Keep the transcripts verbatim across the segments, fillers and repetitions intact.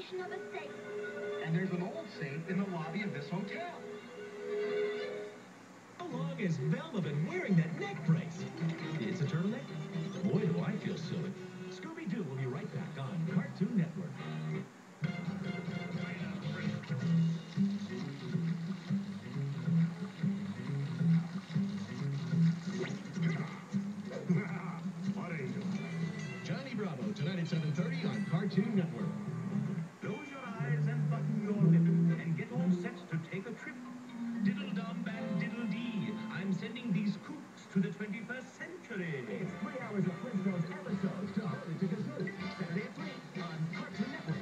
combination of a safe. And there's an old safe in the lobby of this hotel. How long has Velma been wearing that neck brace? It's a turtleneck? Boy, do I feel silly. Scooby-Doo will be right back on Cartoon Network. What are you doing? Johnny Bravo, tonight at seven thirty on Cartoon Network. Close your eyes and button your lip and get all set to take a trip. Diddle-dum and diddle-dee, I'm sending these kooks to the twenty-first century. It's three hours of Flintstones episodes to hold it to Kazoo. Saturday at three on Cartoon Network.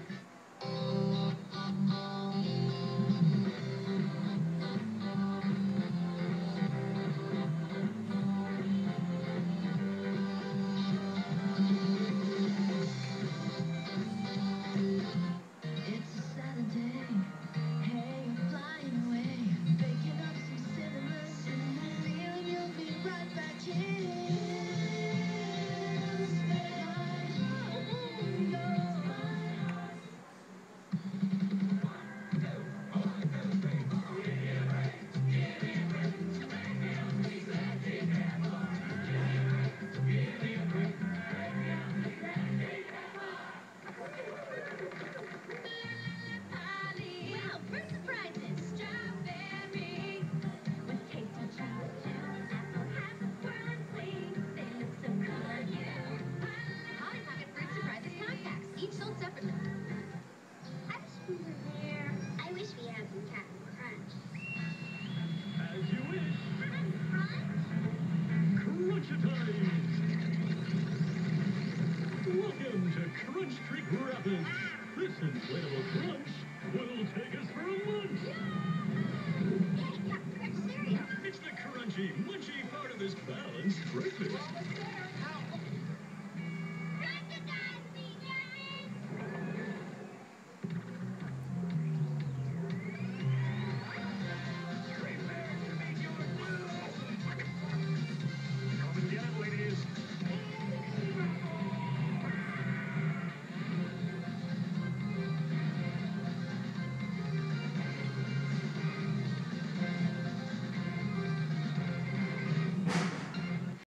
It's a Saturday. Hey, you're flying away. Baking up some cinnamon. Cinnamon, and you'll be right back here. Wow, fruit surprises! Strawberry with tasty chocolate. Apple has a swirling sleeve. They look so cool on you. Polly Pocket Fruit Surprises compacts, each sold separately. I wish we were there. I wish we had some Captain Crunch. As you wish. Crunch? Crunch-a-time! Welcome to Crunch Treat Rapids. This inflatable crunch will take us for a munch. Yay, Captain Crunch cereal. It's the crunchy, munchy part of this balanced breakfast.